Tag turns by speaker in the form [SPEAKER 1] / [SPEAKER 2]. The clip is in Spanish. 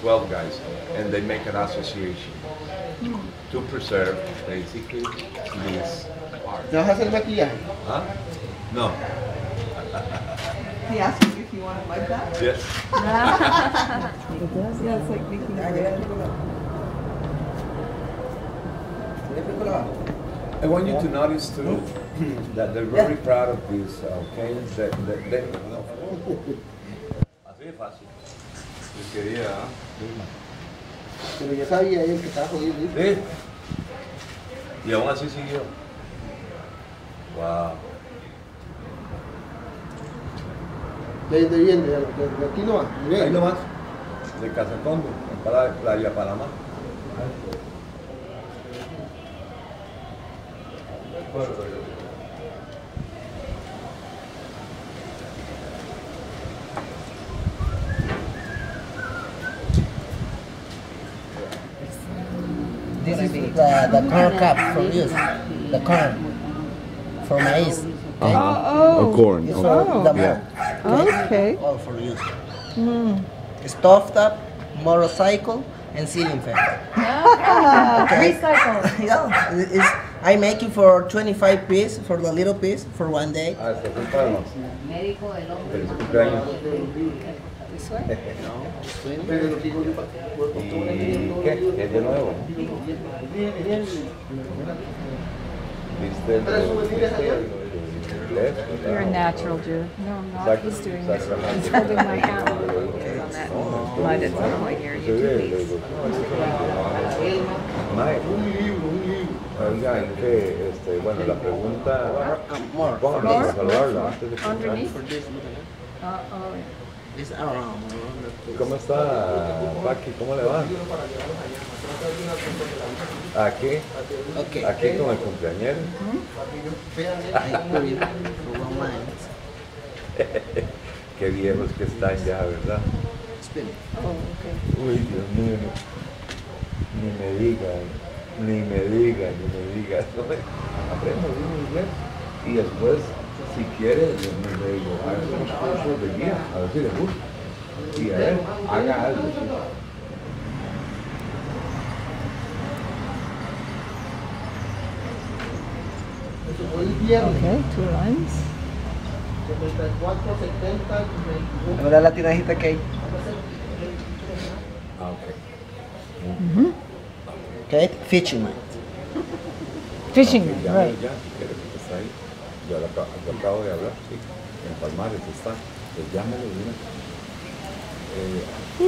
[SPEAKER 1] 12 guys, and they make an association to preserve basically this art.
[SPEAKER 2] ¿Te vas a hacer maquillaje?
[SPEAKER 1] Huh? No.
[SPEAKER 3] He asked you if you want to wipe that?
[SPEAKER 1] Yes.
[SPEAKER 3] Yeah, it's like making
[SPEAKER 1] I want you to notice too that they're very proud of this, okay? Así de fácil. Yo quería,
[SPEAKER 2] Pero ya sabía él que estaba jodido.
[SPEAKER 1] ¿sí? Y aún así siguió. Wow.
[SPEAKER 2] ¿De dónde viene? ¿De aquí no va?
[SPEAKER 1] Ahí nomás, de Casacondo, en Playa Panamá.
[SPEAKER 4] This is the corn cup for use. The corn for maize. Okay?
[SPEAKER 1] Oh, corn.
[SPEAKER 4] It's for the mold.
[SPEAKER 3] Okay.
[SPEAKER 4] All for use. Stovetop, motorcycle, and ceiling fan.
[SPEAKER 5] Recycle.
[SPEAKER 4] Yeah, I make it for 25 piece for the little piece for one day.
[SPEAKER 1] Ah, está ocupado.
[SPEAKER 5] Médico del hombre.
[SPEAKER 1] Feliz cumpleaños. ¿Y qué? ¿Es de nuevo? ¿Viste
[SPEAKER 5] You're a natural Jew. No, I'm not. He's doing this. He's holding my hand on that. Blood at some point here. You do these.
[SPEAKER 1] Oiga, en que, bueno, la pregunta, pónganla para saludarla antes de
[SPEAKER 5] Underneath?
[SPEAKER 4] It's around.
[SPEAKER 1] ¿Cómo está, Paqui? ¿Cómo le va? Aquí,
[SPEAKER 4] Okay.
[SPEAKER 1] aquí con el cumpleañero. Qué viejos que están ya, ¿verdad? Uy, Dios mío, ni me digan. Aprendo bien inglés y después, si quiere, me digo, haga unos cursos de guía, a ver si le gusta. Y a ver, haga algo.
[SPEAKER 3] Okay, 2 lines.
[SPEAKER 2] 74, 70,
[SPEAKER 4] Ahora la tirajita que hay.
[SPEAKER 1] Ah, ok.
[SPEAKER 4] Okay, fishing line.
[SPEAKER 3] Fishing,
[SPEAKER 1] Ya,
[SPEAKER 3] right.
[SPEAKER 1] ya, si quiere que está ahí. Yo acabo de hablar, sí. En Palmares está. Pues llámelo, mira.